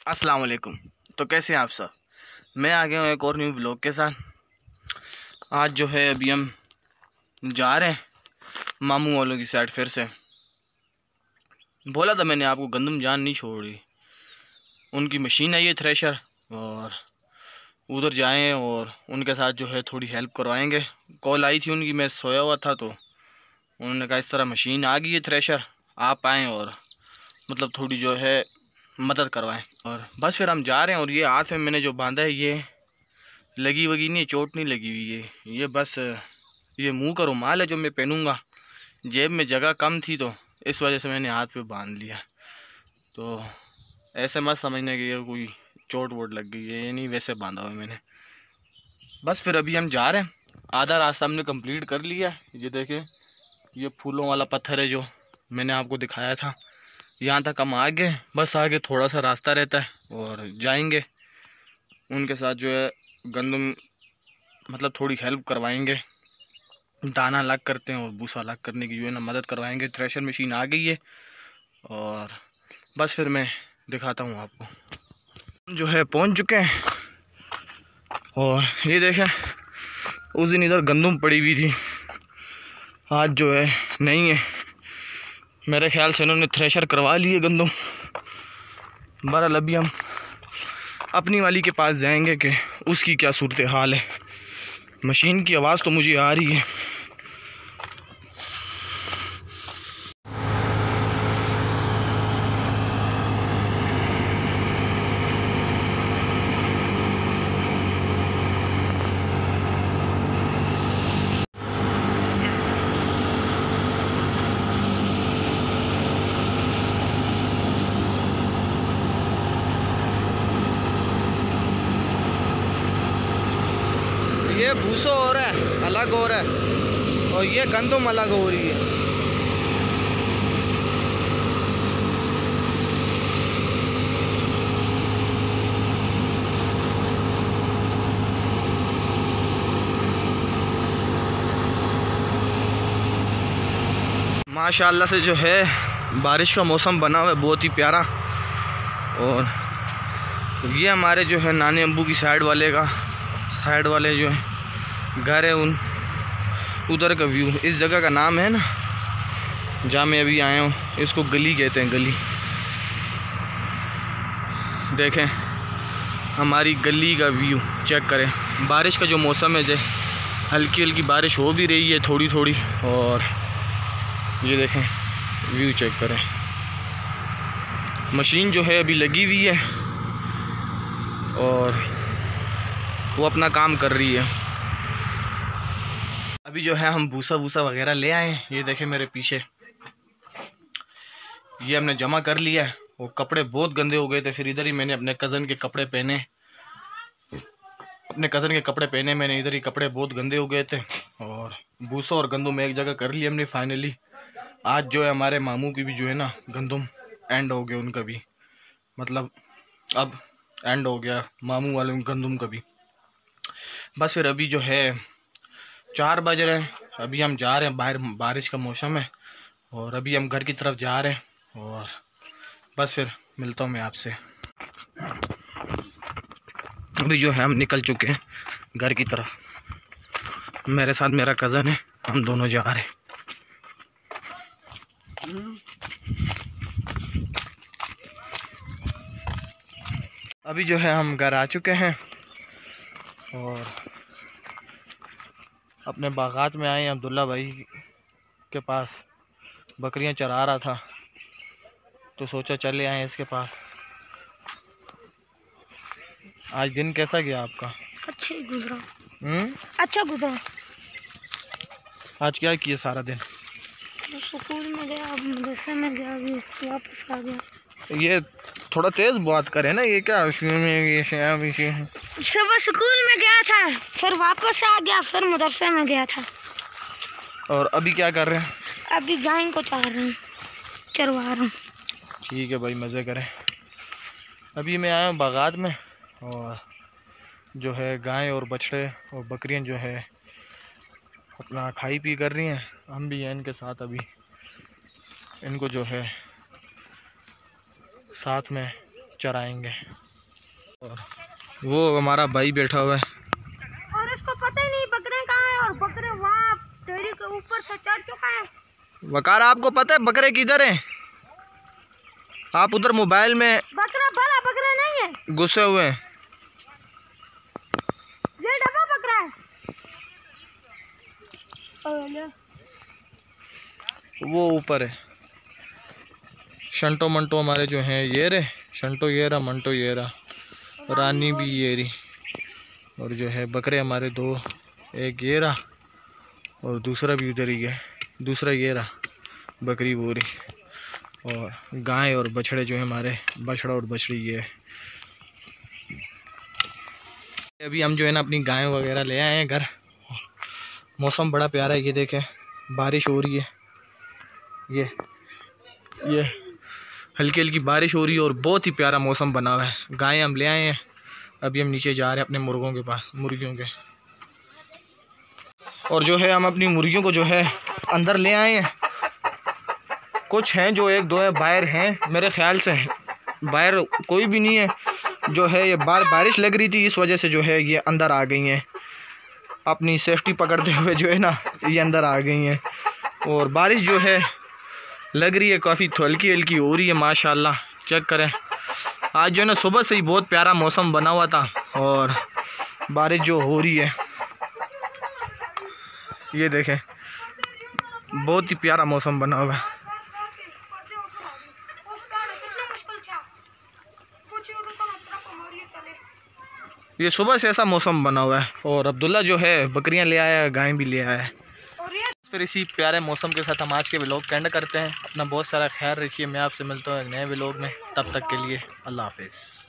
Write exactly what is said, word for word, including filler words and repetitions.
अस्सलाम वालेकुम। तो कैसे हैं आप सब। मैं आ गया हूँ एक और न्यू ब्लॉग के साथ। आज जो है अभी हम जा रहे हैं मामू वालों की साइड। फिर से बोला था मैंने आपको, गंदम जान नहीं छोड़ी। उनकी मशीन आई है थ्रेशर, और उधर जाएं और उनके साथ जो है थोड़ी हेल्प करवाएंगे। कॉल आई थी उनकी, मैं सोया हुआ था, तो उन्होंने कहा इस तरह मशीन आ गई है थ्रेशर, आप आएँ और मतलब थोड़ी जो है मदद करवाएं। और बस फिर हम जा रहे हैं। और ये हाथ में मैंने जो बांधा है, ये लगी वगी नहीं, चोट नहीं लगी हुई है। ये बस ये मुंह का रुमाल है जो मैं पहनूंगा। जेब में जगह कम थी तो इस वजह से मैंने हाथ पे बांध लिया। तो ऐसे मत समझने कि ये कोई चोट वोट लग गई है, ये नहीं, वैसे बांधा हुआ है मैंने। बस फिर अभी हम जा रहे हैं। आधा रास्ता हमने कंप्लीट कर लिया है। ये देखें, ये फूलों वाला पत्थर है जो मैंने आपको दिखाया था। यहाँ तक हम आ गए, बस आगे थोड़ा सा रास्ता रहता है और जाएंगे उनके साथ जो है गंदम मतलब थोड़ी हेल्प करवाएंगे। दाना अलग करते हैं और भूसा अलग करने की जो है ना मदद करवाएंगे। थ्रेशर मशीन आ गई है और बस फिर मैं दिखाता हूँ आपको। जो है पहुँच चुके हैं और ये देखें, उस दिन इधर गंदम पड़ी हुई थी, आज जो है नहीं है। मेरे ख्याल से इन्होंने थ्रेशर करवा लिए गंदम। बहरहाल अभी हम अपनी वाली के पास जाएंगे कि उसकी क्या सूरत हाल है। मशीन की आवाज़ तो मुझे आ रही है। ये भूसा हो रहा है, अलग हो रहा है, और ये गंदम अलग हो रही है। माशाल्लाह से जो है बारिश का मौसम बना हुआ है, बहुत ही प्यारा। और ये हमारे जो है नानी अम्बू की साइड वाले का साइड वाले जो है घर है, उन उधर का व्यू। इस जगह का नाम है ना, जहाँ मैं अभी आया हूँ, इसको गली कहते हैं, गली। देखें हमारी गली का व्यू चेक करें। बारिश का जो मौसम है, जो हल्की हल्की बारिश हो भी रही है थोड़ी थोड़ी। और ये देखें व्यू चेक करें। मशीन जो है अभी लगी हुई है और वो अपना काम कर रही है। अभी जो है हम भूसा भूसा वगैरह ले आए हैं। ये देखें मेरे पीछे, ये हमने जमा कर लिया है। वो कपड़े बहुत गंदे हो गए थे, फिर इधर ही मैंने अपने कज़न के कपड़े पहने अपने कज़न के कपड़े पहने मैंने इधर ही कपड़े बहुत गंदे हो गए थे। और भूसा और गंदम एक जगह कर लिया हमने फाइनली। आज जो है हमारे मामू की भी जो है ना गंदम एंड हो गया, उनका भी मतलब अब एंड हो गया मामू वाले गंदम का भी। बस फिर अभी जो है चार बज रहे हैं, अभी हम जा रहे हैं। बाहर बारिश का मौसम है और अभी हम घर की तरफ जा रहे हैं। और बस फिर मिलता हूँ मैं आपसे। अभी जो है हम निकल चुके हैं घर की तरफ। मेरे साथ मेरा कज़न है, हम दोनों जा रहे हैं। अभी जो है हम घर आ चुके हैं और अपने बागात में आए। अब्दुल्ला भाई के पास बकरियां चरा रहा था, तो सोचा चले आए इसके पास। आज दिन कैसा गया आपका? अच्छा ही गुजरा। हम्म अच्छा गुजरा। आज क्या किया सारा दिन? स्कूल में गया, मदरसे में गया, अभी वापस आ गया। ये थोड़ा तेज बात करे ना, ये क्या ये सुबह स्कूल में गया था, फिर वापस आ गया, फिर मदरसे में गया था। और अभी क्या कर रहे हैं? अभी गाय को चार रहा हूँ, चरवा रहा हूँ। ठीक है भाई, मज़े करें। अभी मैं आया हूँ बागात में और जो है गाय और बछड़े और बकरियां जो है अपना खाई पी कर रही हैं। हम भी हैं इनके साथ। अभी इनको जो है साथ में चराएंगे। और वो हमारा भाई बैठा हुआ है और उसको पता ही नहीं बकरे कहाँ है और बकरे वहाँ डेयरी के ऊपर से चढ़ चुका है। वकार आपको पता है बकरे किधर हैं? आप उधर मोबाइल में बकरा भला बकरा नहीं है, घुसे हुए हैं। ये डब्बा बकरा है। वो ऊपर है। शंटो मंटो हमारे जो हैं ये रे, शंटो ये रहा, मंटो ये रहा, रानी भी ये रही। और जो है बकरे हमारे दो, एक ये रहा और दूसरा भी उधर ही है, दूसरा ये रहा, बकरी वो रही। और गाय और बछड़े जो है हमारे, बछड़ा और बछड़ी ये। अभी हम जो है ना अपनी गाय वगैरह ले आए हैं घर। मौसम बड़ा प्यारा है, ये देखें बारिश हो रही है, ये ये हल्की हल्की बारिश हो रही है और बहुत ही प्यारा मौसम बना हुआ है। गाय हम ले आए हैं, अभी हम नीचे जा रहे हैं अपने मुर्गों के पास, मुर्गियों के। और जो है हम अपनी मुर्गियों को जो है अंदर ले आए हैं। कुछ हैं जो एक दो है बाहर हैं, मेरे ख्याल से बाहर कोई भी नहीं है। जो है ये बार बारिश लग रही थी, इस वजह से जो है ये अंदर आ गई हैं, अपनी सेफ्टी पकड़ते हुए जो है ना ये अंदर आ गई हैं। और बारिश जो है लग रही है काफ़ी हल्की हल्की हो रही है माशाल्लाह। चेक करें, आज जो है ना सुबह से ही बहुत प्यारा मौसम बना हुआ था और बारिश जो हो रही है, ये देखें बहुत ही प्यारा मौसम बना हुआ है। ये सुबह से ऐसा मौसम बना हुआ है। और अब्दुल्ला जो है बकरियां ले आया है, गाय भी ले आया है। फिर इसी प्यारे मौसम के साथ हम आज के व्लॉग का एंड करते हैं। अपना बहुत सारा ख्याल रखिए। मैं आपसे मिलता हूँ एक नए व्लॉग में, तब तक के लिए अल्लाह हाफिज़।